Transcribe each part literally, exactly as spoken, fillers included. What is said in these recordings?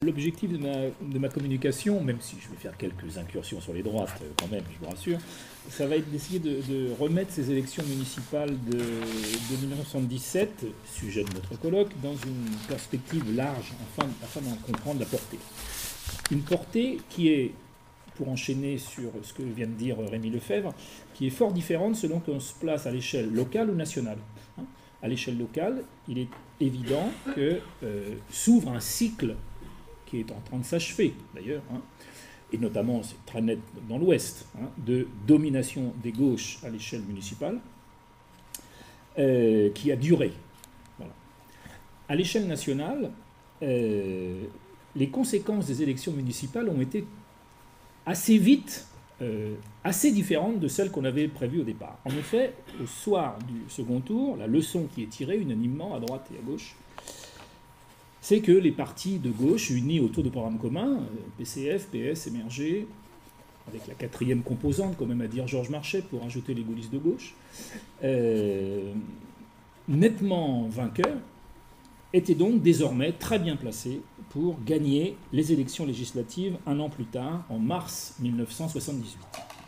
L'objectif de ma, de ma communication, même si je vais faire quelques incursions sur les droites quand même, je vous rassure, ça va être d'essayer de, de remettre ces élections municipales de, de mille neuf cent soixante-dix-sept, sujet de notre colloque, dans une perspective large, afin, afin d'en comprendre la portée. Une portée qui est, pour enchaîner sur ce que vient de dire Rémi Lefebvre, qui est fort différente selon qu'on se place à l'échelle locale ou nationale. À l'échelle locale, il est évident que euh, s'ouvre un cycle qui est en train de s'achever d'ailleurs, hein, et notamment c'est très net dans l'Ouest, hein, de domination des gauches à l'échelle municipale, euh, qui a duré. Voilà. À l'échelle nationale, euh, les conséquences des élections municipales ont été assez vite, euh, assez différentes de celles qu'on avait prévues au départ. En effet, au soir du second tour, la leçon qui est tirée unanimement à droite et à gauche, c'est que les partis de gauche unis autour de programmes communs, P C F, P S, M R G, avec la quatrième composante, quand même à dire Georges Marchais, pour ajouter les gaullistes de gauche, euh, nettement vainqueurs, étaient donc désormais très bien placés pour gagner les élections législatives un an plus tard, en mars mille neuf cent soixante-dix-huit.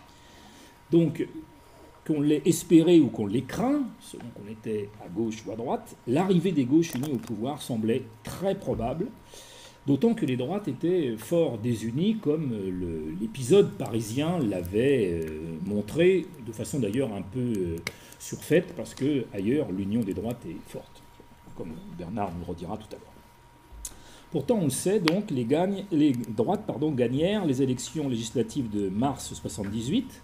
Donc, qu'on l'ait espéré ou qu'on l'ait craint, selon qu'on était à gauche ou à droite, l'arrivée des gauches unies au pouvoir semblait très probable, d'autant que les droites étaient fort désunies, comme le, l'épisode parisien l'avait euh, montré, de façon d'ailleurs un peu euh, surfaite, parce que ailleurs l'union des droites est forte, comme Bernard nous le redira tout à l'heure. Pourtant, on le sait, donc, les, gagne, les droites pardon, gagnèrent les élections législatives de mars soixante-dix-huit.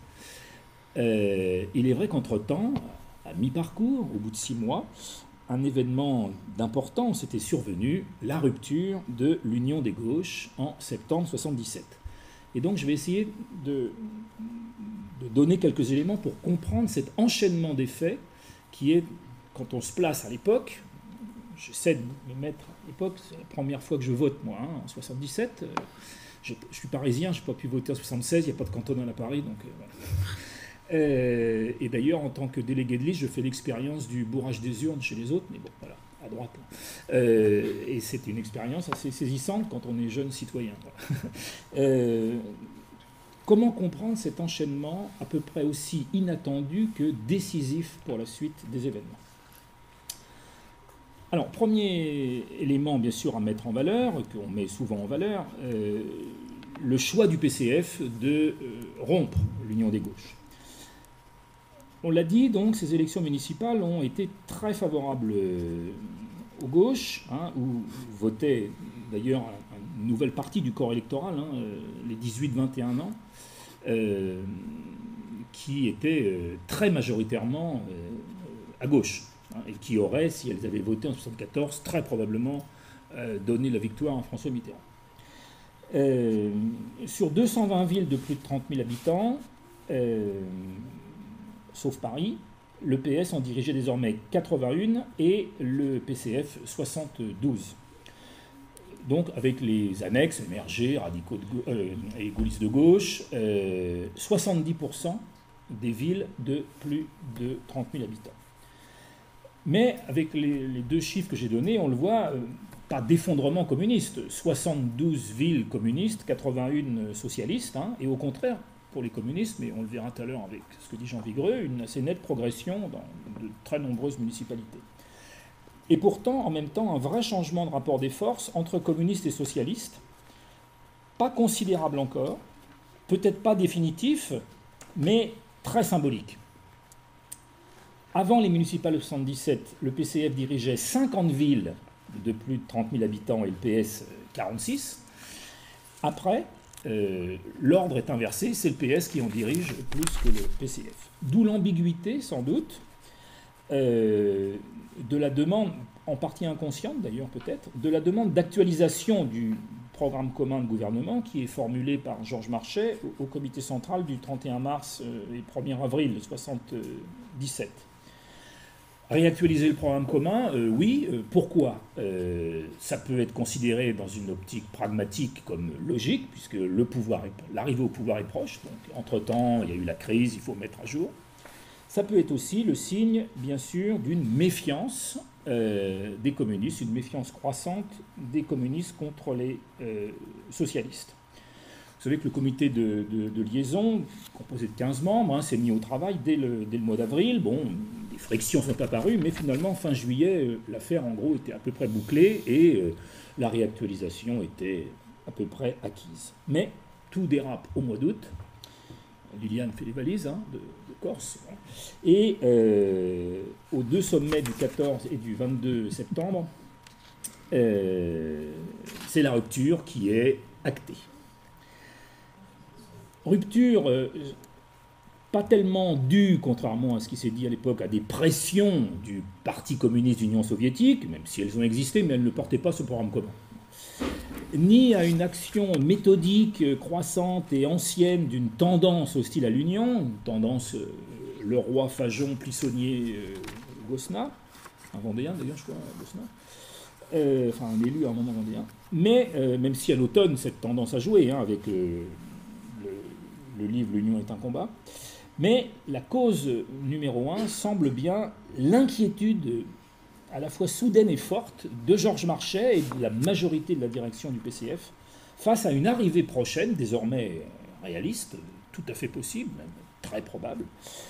Euh, il est vrai qu'entre-temps, à mi-parcours, au bout de six mois, un événement d'importance était survenu, la rupture de l'Union des gauches en septembre soixante-dix-sept. Et donc je vais essayer de, de donner quelques éléments pour comprendre cet enchaînement des faits qui est, quand on se place à l'époque, j'essaie de me mettre à l'époque, c'est la première fois que je vote moi, hein, en soixante-dix-sept, euh, je, je suis parisien, je n'ai pas pu voter en soixante-seize, il n'y a pas de cantonal à Paris, donc euh, voilà. Euh, et d'ailleurs, en tant que délégué de liste, je fais l'expérience du bourrage des urnes chez les autres, mais bon, voilà, à droite. Euh, et c'est une expérience assez saisissante quand on est jeune citoyen. Voilà. Euh, comment comprendre cet enchaînement à peu près aussi inattendu que décisif pour la suite des événements? Alors, premier élément, bien sûr, à mettre en valeur, qu'on met souvent en valeur, euh, le choix du P C F de euh, rompre l'union des gauches. On l'a dit, donc, ces élections municipales ont été très favorables aux gauches, hein, où votait d'ailleurs une nouvelle partie du corps électoral, hein, les dix-huit vingt et un ans, euh, qui étaient euh, très majoritairement euh, à gauche, hein, et qui auraient, si elles avaient voté en mille neuf cent soixante-quatorze, très probablement euh, donné la victoire à François Mitterrand. Euh, sur deux cent vingt villes de plus de trente mille habitants, euh, sauf Paris, le P S en dirigeait désormais quatre-vingt-un et le P C F soixante-douze. Donc avec les annexes, M R G, radicaux de, euh, et gaullistes de gauche, euh, soixante-dix pour cent des villes de plus de trente mille habitants. Mais avec les, les deux chiffres que j'ai donnés, on le voit, euh, pas d'effondrement communiste. soixante-douze villes communistes, quatre-vingt-un socialistes, hein, et au contraire, pour les communistes, mais on le verra tout à l'heure avec ce que dit Jean Vigreux, une assez nette progression dans de très nombreuses municipalités. Et pourtant, en même temps, un vrai changement de rapport des forces entre communistes et socialistes, pas considérable encore, peut-être pas définitif, mais très symbolique. Avant les municipales de soixante-dix-sept, le P C F dirigeait cinquante villes de plus de trente mille habitants et le P S quarante-six. Après, Euh, l'ordre est inversé, c'est le P S qui en dirige plus que le P C F. D'où l'ambiguïté, sans doute, euh, de la demande, en partie inconsciente d'ailleurs peut-être, de la demande d'actualisation du programme commun de gouvernement qui est formulé par Georges Marchais au, au comité central du trente et un mars euh, et premier avril soixante-dix-sept. Réactualiser le programme commun, euh, oui. Euh, pourquoi euh, Ça peut être considéré dans une optique pragmatique comme logique, puisque le pouvoir est, l'arrivée au pouvoir est proche. Donc, entre-temps, il y a eu la crise, il faut mettre à jour. Ça peut être aussi le signe, bien sûr, d'une méfiance euh, des communistes, une méfiance croissante des communistes contre les euh, socialistes. Vous savez que le comité de, de, de liaison, composé de quinze membres, hein, s'est mis au travail dès le, dès le mois d'avril. Bon, des frictions sont apparues, mais finalement, fin juillet, euh, l'affaire, en gros, était à peu près bouclée et euh, la réactualisation était à peu près acquise. Mais tout dérape au mois d'août. Liliane fait les valises hein, de, de Corse. Et euh, aux deux sommets du quatorze et du vingt-deux septembre, euh, c'est la rupture qui est actée. Rupture euh, pas tellement due, contrairement à ce qui s'est dit à l'époque, à des pressions du Parti communiste d'Union soviétique, même si elles ont existé, mais elles ne portaient pas ce programme commun, ni à une action méthodique, croissante et ancienne d'une tendance hostile à l'Union, une tendance euh, le roi Fajon, Plissonnier, euh, Gosna, un Vendéen d'ailleurs, je crois, Gosna, euh, enfin un élu à un moment vendéen, mais euh, même si à l'automne cette tendance a joué, hein, avec euh, le livre « L'Union est un combat ». Mais la cause numéro un semble bien l'inquiétude à la fois soudaine et forte de Georges Marchais et de la majorité de la direction du P C F face à une arrivée prochaine, désormais réaliste, tout à fait possible, même très probable,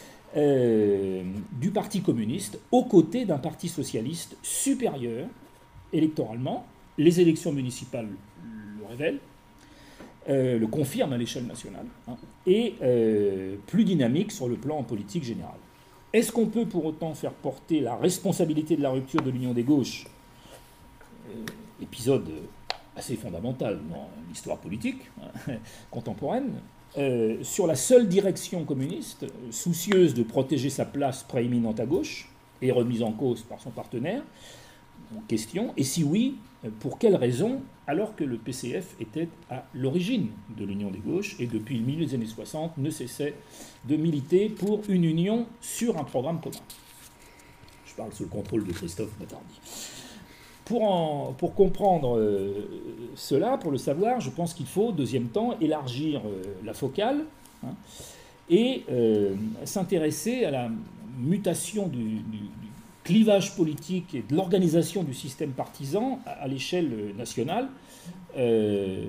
euh, du Parti communiste aux côtés d'un parti socialiste supérieur électoralement. Les élections municipales le révèlent. Euh, le confirme à l'échelle nationale, hein, et euh, plus dynamique sur le plan politique général. Est-ce qu'on peut pour autant faire porter la responsabilité de la rupture de l'Union des gauches, euh, épisode assez fondamental dans l'histoire politique hein, contemporaine, euh, sur la seule direction communiste, soucieuse de protéger sa place prééminente à gauche et remise en cause par son partenaire en question, et si oui, pour quelles raisons, alors que le P C F était à l'origine de l'Union des gauches et depuis le milieu des années soixante ne cessait de militer pour une union sur un programme commun. Je parle sous le contrôle de Christophe Matardy. Pour, en, pour comprendre euh, cela, pour le savoir, je pense qu'il faut, deuxième temps, élargir euh, la focale hein, et euh, s'intéresser à la mutation du, du, du clivage politique et de l'organisation du système partisan à, à l'échelle nationale, euh,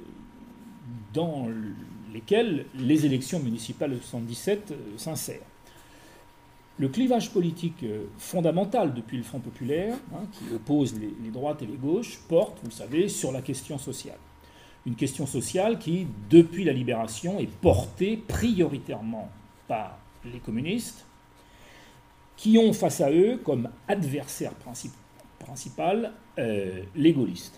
dans lesquelles les élections municipales de soixante-dix-sept euh, s'insèrent. Le clivage politique euh, fondamental depuis le Front populaire, hein, qui oppose les, les droites et les gauches, porte, vous le savez, sur la question sociale. Une question sociale qui, depuis la libération, est portée prioritairement par les communistes, qui ont face à eux comme adversaire princip principal euh, les gaullistes.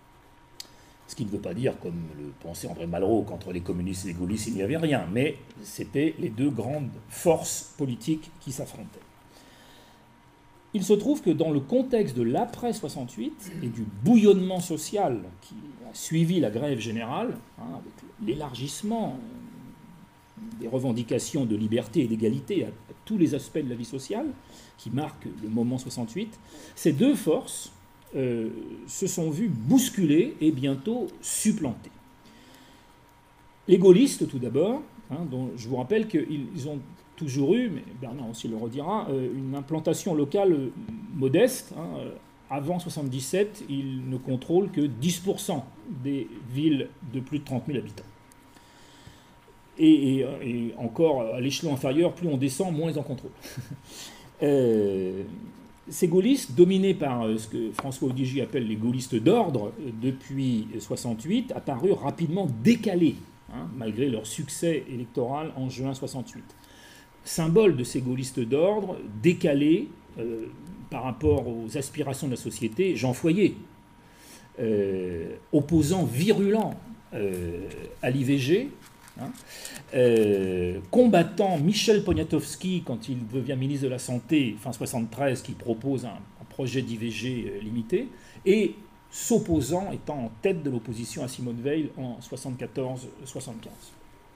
Ce qui ne veut pas dire, comme le pensait André Malraux, qu'entre les communistes et les gaullistes, il n'y avait rien, mais c'était les deux grandes forces politiques qui s'affrontaient. Il se trouve que dans le contexte de l'après soixante-huit et du bouillonnement social qui a suivi la grève générale, hein, avec l'élargissement des revendications de liberté et d'égalité à, à tous les aspects de la vie sociale, qui marquent le moment soixante-huit, ces deux forces euh, se sont vues bousculées et bientôt supplantées. Les gaullistes, tout d'abord, hein, dont je vous rappelle qu'ils ont toujours eu, mais Bernard aussi le redira, euh, une implantation locale modeste. Hein, avant soixante-dix-sept, ils ne contrôlent que dix pour cent des villes de plus de trente mille habitants. Et, et, et encore, à l'échelon inférieur, plus on descend, moins ils en contrôlent. euh, ces gaullistes, dominés par ce que François Odigie appelle les gaullistes d'ordre, depuis soixante-huit, apparurent rapidement décalés, hein, malgré leur succès électoral en juin soixante-huit. Symbole de ces gaullistes d'ordre, décalés euh, par rapport aux aspirations de la société, Jean Foyer, euh, opposant virulent euh, à l'I V G, Hein, euh, combattant Michel Poniatowski quand il devient ministre de la Santé, fin soixante-treize, qui propose un, un projet d'I V G limité, et s'opposant, étant en tête de l'opposition à Simone Veil en soixante-quatorze soixante-quinze.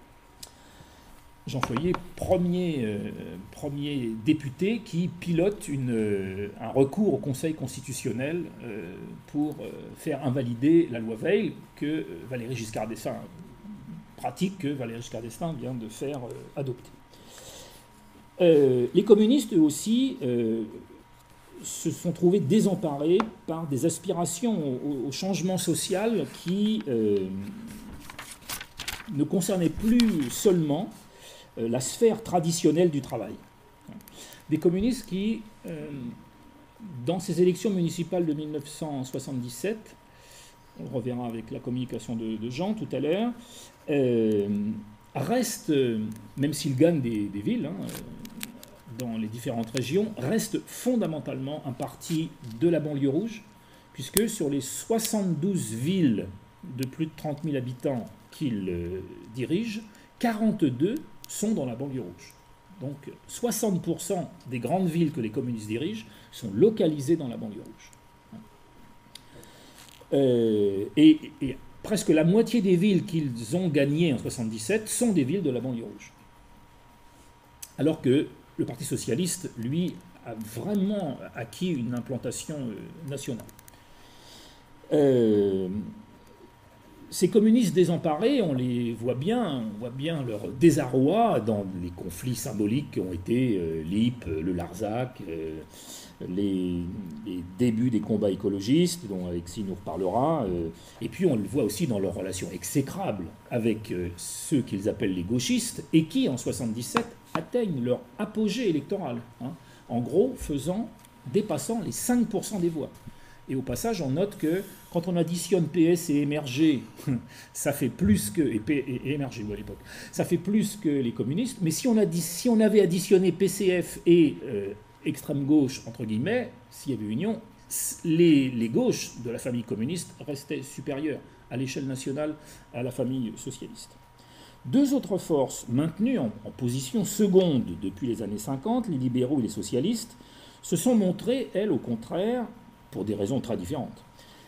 Jean Foyer, premier, euh, premier député qui pilote une, euh, un recours au Conseil constitutionnel euh, pour euh, faire invalider la loi Veil que euh, Valéry Giscard d'Estaing pratique que Valéry Giscard d'Estaing vient de faire euh, adopter. Euh, les communistes, eux aussi, euh, se sont trouvés désemparés par des aspirations au, au changement social qui euh, ne concernaient plus seulement euh, la sphère traditionnelle du travail. Des communistes qui, euh, dans ces élections municipales de mille neuf cent soixante-dix-sept, on le reverra avec la communication de, de Jean tout à l'heure, euh, restent, même s'ils gagnent des, des villes, hein, dans les différentes régions, reste fondamentalement un parti de la banlieue rouge, puisque sur les soixante-douze villes de plus de trente mille habitants qu'il euh, dirige, quarante-deux sont dans la banlieue rouge. Donc soixante pour cent des grandes villes que les communistes dirigent sont localisées dans la banlieue rouge. Euh, et, et presque la moitié des villes qu'ils ont gagnées en soixante-dix-sept sont des villes de la banlieue rouge. Alors que le Parti socialiste, lui, a vraiment acquis une implantation euh, nationale. Euh, ces communistes désemparés, on les voit bien, on voit bien leur désarroi dans les conflits symboliques qui ont été euh, l'I P, le Larzac, euh, les, les débuts des combats écologistes, dont Alexis nous reparlera, euh, et puis on le voit aussi dans leurs relations exécrables avec euh, ceux qu'ils appellent les gauchistes, et qui, en soixante-dix-sept, atteignent leur apogée électoral, hein, en gros faisant, dépassant les cinq pour cent des voix. Et au passage, on note que quand on additionne P S et M R G, ça fait plus que... Et, P, et, et M R G, oui, à l'époque. Ça fait plus que les communistes. Mais si on, a, si on avait additionné P C F et euh, extrême gauche, entre guillemets, s'il y avait union, les, les gauches de la famille communiste restaient supérieures à l'échelle nationale à la famille socialiste. Deux autres forces maintenues en, en position seconde depuis les années cinquante, les libéraux et les socialistes, se sont montrées, elles, au contraire, pour des raisons très différentes,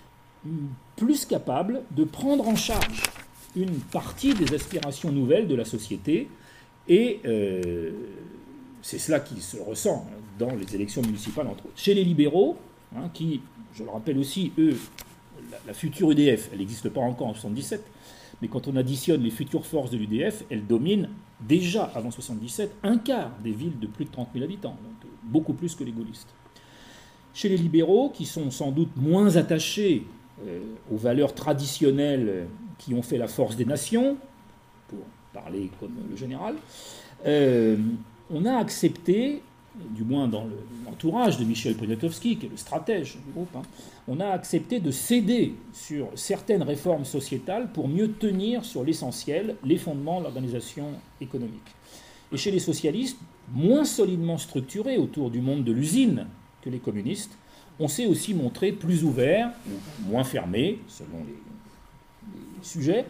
plus capables de prendre en charge une partie des aspirations nouvelles de la société, et euh, c'est cela qui se ressent dans les élections municipales, entre autres. Chez les libéraux, hein, qui, je le rappelle aussi, eux, la, la future U D F, elle n'existe pas encore en soixante-dix-sept, mais quand on additionne les futures forces de l'U D F, elles dominent déjà, avant soixante-dix-sept, un quart des villes de plus de trente mille habitants, donc beaucoup plus que les gaullistes. Chez les libéraux, qui sont sans doute moins attachés euh, aux valeurs traditionnelles qui ont fait la force des nations, pour parler comme le général, euh, on a accepté, du moins dans l'entourage de Michel Poniatowski, qui est le stratège du groupe, hein, on a accepté de céder sur certaines réformes sociétales pour mieux tenir sur l'essentiel, les fondements de l'organisation économique. Et chez les socialistes, moins solidement structurés autour du monde de l'usine que les communistes, on s'est aussi montré plus ouvert, ou moins fermé, selon les, les sujets.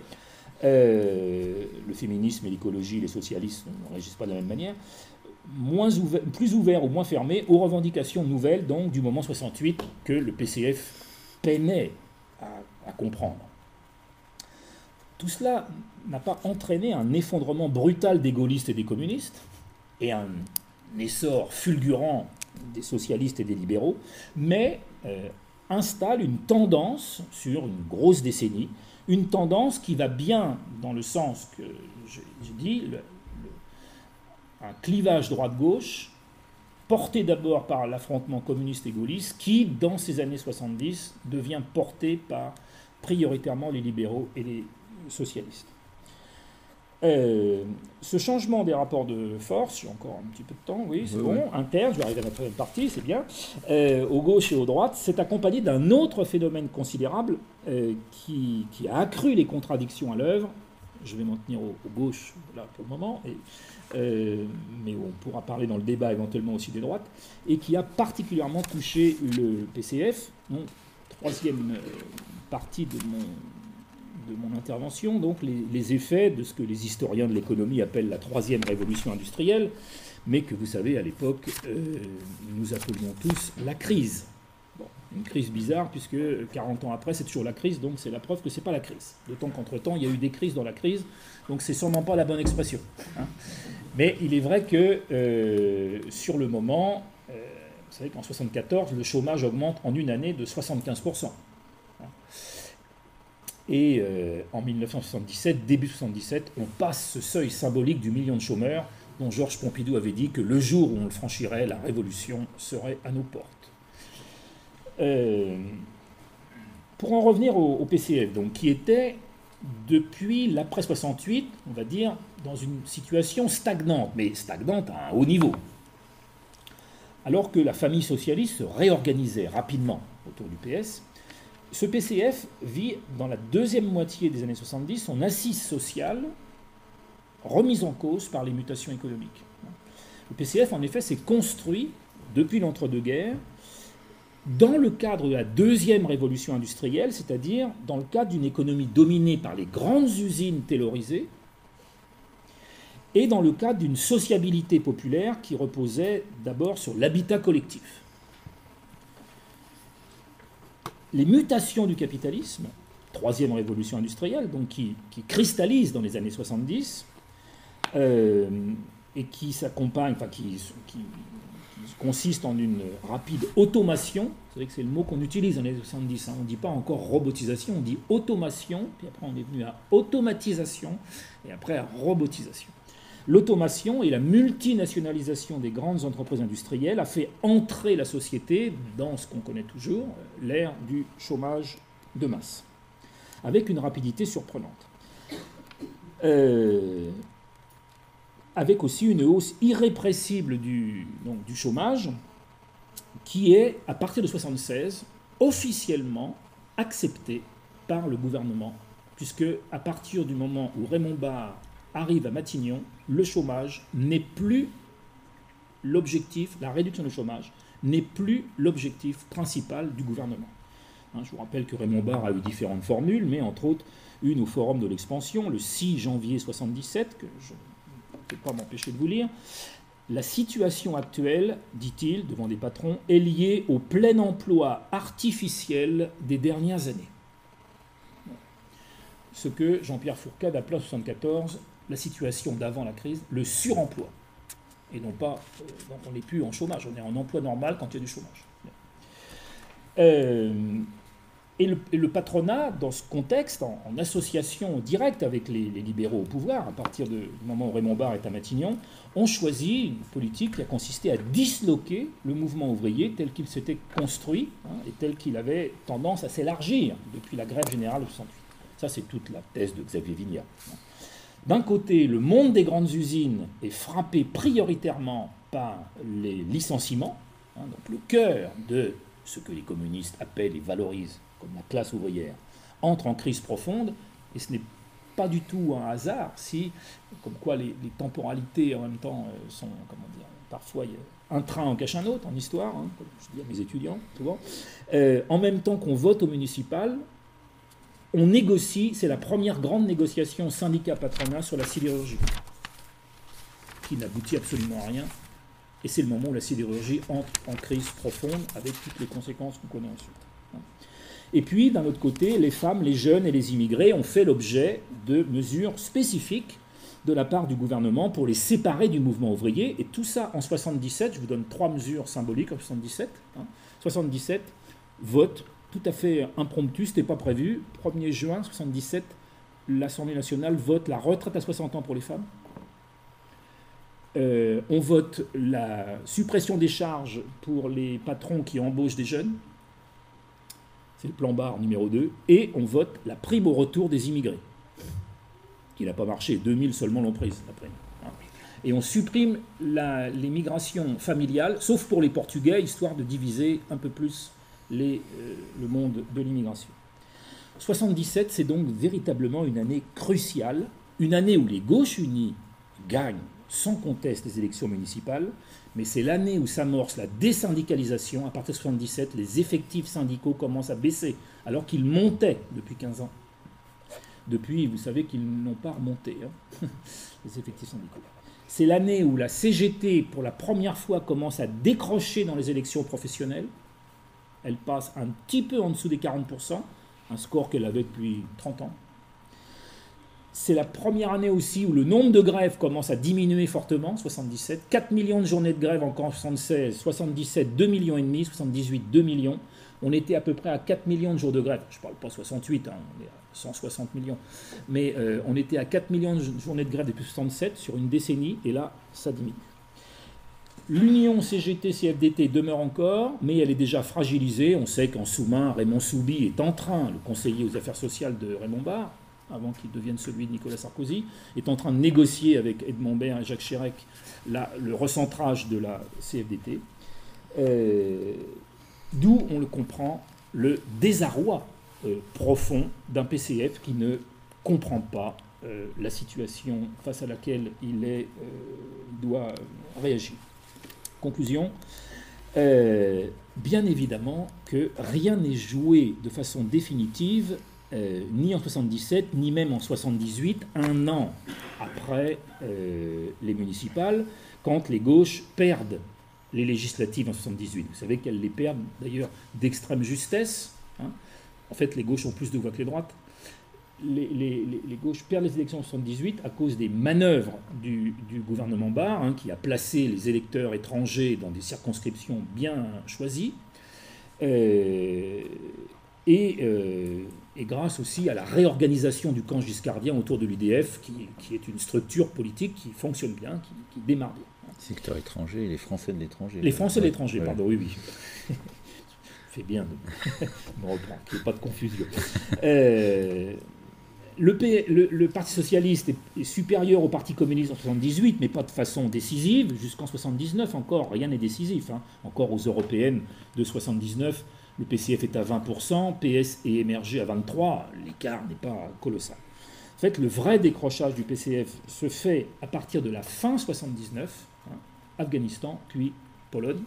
Euh, le féminisme et l'écologie, les socialistes ne réagissent pas de la même manière. Moins ouvert, plus ouvert ou moins fermé aux revendications nouvelles, donc du moment soixante-huit, que le P C F peinait à, à comprendre. Tout cela n'a pas entraîné un effondrement brutal des gaullistes et des communistes, et un essor fulgurant des socialistes et des libéraux, mais euh, installe une tendance sur une grosse décennie, une tendance qui va bien dans le sens que j'ai dit, le, un clivage droite-gauche, porté d'abord par l'affrontement communiste et gaulliste, qui, dans ces années soixante-dix, devient porté par prioritairement les libéraux et les socialistes. Euh, ce changement des rapports de force, j'ai encore un petit peu de temps, oui, c'est oui, bon, oui. interne, je vais arriver à la troisième partie, c'est bien, euh, aux gauches et aux droites, c'est accompagné d'un autre phénomène considérable euh, qui, qui a accru les contradictions à l'œuvre. Je vais m'en tenir aux, aux gauches là pour le moment, et, euh, mais on pourra parler dans le débat éventuellement aussi des droites, et qui a particulièrement touché le P C F. Bon, troisième partie de mon, de mon intervention, donc les, les effets de ce que les historiens de l'économie appellent la troisième révolution industrielle, mais que vous savez à l'époque euh, nous appelions tous la crise. Bon, une crise bizarre, puisque quarante ans après, c'est toujours la crise, donc c'est la preuve que ce n'est pas la crise. D'autant qu'entre-temps, il y a eu des crises dans la crise, donc c'est sûrement pas la bonne expression. Hein. Mais il est vrai que, euh, sur le moment, euh, vous savez qu'en soixante-quatorze, le chômage augmente en une année de soixante-quinze pour cent. Hein. Et euh, en mille neuf cent soixante-dix-sept, début soixante-dix-sept, on passe ce seuil symbolique du million de chômeurs, dont Georges Pompidou avait dit que le jour où on le franchirait, la révolution serait à nos portes. Euh, pour en revenir au, au P C F, donc, qui était, depuis l'après soixante-huit, on va dire, dans une situation stagnante, mais stagnante à un haut niveau. Alors que la famille socialiste se réorganisait rapidement autour du P S, ce P C F vit dans la deuxième moitié des années soixante-dix son assise sociale remise en cause par les mutations économiques. Le P C F, en effet, s'est construit depuis l'entre-deux-guerres dans le cadre de la deuxième révolution industrielle, c'est-à-dire dans le cadre d'une économie dominée par les grandes usines taylorisées et dans le cadre d'une sociabilité populaire qui reposait d'abord sur l'habitat collectif. Les mutations du capitalisme, troisième révolution industrielle, donc qui, qui cristallise dans les années soixante-dix, euh, et qui s'accompagne, enfin qui, qui, qui consiste en une rapide automation. Vous savez que c'est le mot qu'on utilise dans les années soixante-dix. Hein. On ne dit pas encore robotisation, on dit automation, puis après on est venu à automatisation, et après à robotisation. L'automation et la multinationalisation des grandes entreprises industrielles a fait entrer la société dans ce qu'on connaît toujours, l'ère du chômage de masse, avec une rapidité surprenante. Euh, avec aussi une hausse irrépressible du, donc, du chômage, qui est, à partir de mille neuf cent soixante-seize, officiellement acceptée par le gouvernement, puisque à partir du moment où Raymond Barre arrive à Matignon, le chômage n'est plus l'objectif, la réduction du chômage n'est plus l'objectif principal du gouvernement. Hein, je vous rappelle que Raymond Barre a eu différentes formules, mais entre autres une au Forum de l'Expansion, le six janvier soixante-dix-sept, que je ne peux pas m'empêcher de vous lire. La situation actuelle, dit-il, devant des patrons, est liée au plein emploi artificiel des dernières années. Ce que Jean-Pierre Fourcade appela en mille neuf cent soixante-quatorze la situation d'avant la crise, le suremploi. Et non pas, euh, donc on n'est plus en chômage, on est en emploi normal quand il y a du chômage. Euh, et, le, et le patronat, dans ce contexte, en, en association directe avec les, les libéraux au pouvoir, à partir de, du moment où Raymond Barre est à Matignon, ont choisi une politique qui a consisté à disloquer le mouvement ouvrier tel qu'il s'était construit, hein, et tel qu'il avait tendance à s'élargir depuis la grève générale de soixante-huit. Ça, c'est toute la thèse de Xavier Vignat. D'un côté, le monde des grandes usines est frappé prioritairement par les licenciements, hein, donc le cœur de ce que les communistes appellent et valorisent comme la classe ouvrière, entre en crise profonde, et ce n'est pas du tout un hasard si, comme quoi les, les temporalités en même temps sont, comment dire, parfois un train en cache un autre en histoire, hein, comme je dis à mes étudiants souvent, euh, en même temps qu'on vote au municipal, on négocie, c'est la première grande négociation syndicat-patronat sur la sidérurgie, qui n'aboutit absolument à rien. Et c'est le moment où la sidérurgie entre en crise profonde, avec toutes les conséquences qu'on connaît ensuite. Et puis, d'un autre côté, les femmes, les jeunes et les immigrés ont fait l'objet de mesures spécifiques de la part du gouvernement pour les séparer du mouvement ouvrier. Et tout ça en soixante-dix-sept, je vous donne trois mesures symboliques en soixante-dix-sept. Hein. soixante-dix-sept, vote tout à fait impromptu, ce n'était pas prévu. premier juin soixante-dix-sept, l'Assemblée nationale vote la retraite à soixante ans pour les femmes. Euh, on vote la suppression des charges pour les patrons qui embauchent des jeunes. C'est le plan Barre numéro deux. Et on vote la prime au retour des immigrés, qui n'a pas marché. deux mille seulement l'ont prise, la prime. Et on supprime la, les migrations familiales, sauf pour les Portugais, histoire de diviser un peu plus Les, euh, le monde de l'immigration. soixante-dix-sept, c'est donc véritablement une année cruciale, une année où les gauches unies gagnent sans conteste les élections municipales, mais c'est l'année où s'amorce la désyndicalisation. À partir de soixante-dix-sept, les effectifs syndicaux commencent à baisser, alors qu'ils montaient depuis quinze ans. Depuis, vous savez qu'ils n'ont pas remonté, hein, les effectifs syndicaux. C'est l'année où la C G T, pour la première fois, commence à décrocher dans les élections professionnelles. Elle passe un petit peu en dessous des quarante pour cent, un score qu'elle avait depuis trente ans. C'est la première année aussi où le nombre de grèves commence à diminuer fortement, soixante-dix-sept. quatre millions de journées de grève encore en soixante-seize, soixante-dix-sept, deux millions et demi, soixante-dix-huit, deux millions. On était à peu près à quatre millions de jours de grève. Je ne parle pas soixante-huit, hein, on est à cent soixante millions. Mais euh, on était à quatre millions de journées de grève depuis soixante-sept sur une décennie, et là, ça diminue. L'union C G T C F D T demeure encore, mais elle est déjà fragilisée. On sait qu'en sous-main, Raymond Souby est en train, le conseiller aux affaires sociales de Raymond Barre, avant qu'il devienne celui de Nicolas Sarkozy, est en train de négocier avec Edmond Baird et Jacques Chirac la, le recentrage de la C F D T. Euh, D'où, on le comprend, le désarroi euh, profond d'un P C F qui ne comprend pas euh, la situation face à laquelle il est, euh, doit réagir. Conclusion, euh, bien évidemment que rien n'est joué de façon définitive, euh, ni en soixante-dix-sept, ni même en soixante-dix-huit, un an après euh, les municipales, quand les gauches perdent les législatives en soixante-dix-huit. Vous savez qu'elles les perdent d'ailleurs d'extrême justesse. Hein. En fait, les gauches ont plus de voix que les droites. Les, les, les gauches perdent les élections en soixante-dix-huit à cause des manœuvres du, du gouvernement Barre, hein, qui a placé les électeurs étrangers dans des circonscriptions bien choisies, euh, et, euh, et grâce aussi à la réorganisation du camp giscardien autour de l'U D F, qui, qui est une structure politique qui fonctionne bien, qui, qui démarre bien. Secteur étranger, les Français de l'étranger. Les Français de ouais, l'étranger, ouais. pardon, oui, oui. Fait bien de me reprendre, qu'il n'y ait pas de confusion. Euh, le, P, le, le Parti socialiste est, est supérieur au Parti communiste en soixante-dix-huit, mais pas de façon décisive. Jusqu'en soixante-dix-neuf encore, rien n'est décisif. Hein. Encore aux européennes de soixante-dix-neuf, le P C F est à vingt pour cent, P S est émergé à vingt-trois pour cent. L'écart n'est pas colossal. En fait, le vrai décrochage du P C F se fait à partir de la fin soixante-dix-neuf, hein, Afghanistan, puis Pologne.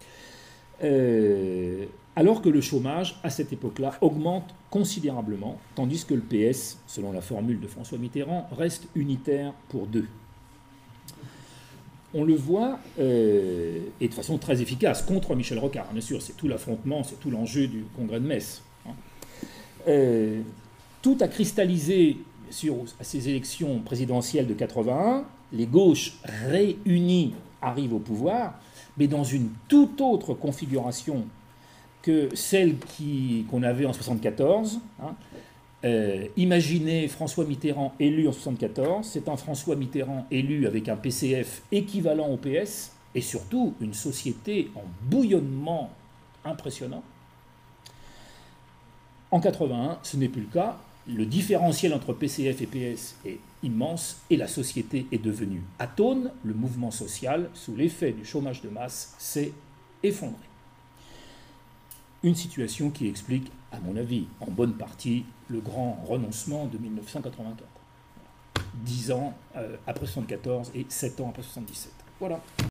Euh, alors que le chômage, à cette époque-là, augmente considérablement, tandis que le P S, selon la formule de François Mitterrand, reste unitaire pour deux. On le voit, euh, et de façon très efficace, contre Michel Rocard, bien sûr, c'est tout l'affrontement, c'est tout l'enjeu du congrès de Metz. Hein. Euh, tout a cristallisé, bien sûr, à ces élections présidentielles de quatre-vingt-un, les gauches réunies arrivent au pouvoir, mais dans une toute autre configuration que celle qui, qu'on avait en soixante-quatorze. Hein. Euh, imaginez François Mitterrand élu en soixante-quatorze, c'est un François Mitterrand élu avec un P C F équivalent au P S, et surtout une société en bouillonnement impressionnant. En quatre-vingt-un, ce n'est plus le cas. Le différentiel entre P C F et P S est immense et la société est devenue atone. Le mouvement social, sous l'effet du chômage de masse, s'est effondré. Une situation qui explique, à mon avis, en bonne partie, le grand renoncement de mille neuf cent quatre-vingt-quatre. Dix ans euh, après soixante-quatorze et sept ans après soixante-dix-sept. Voilà.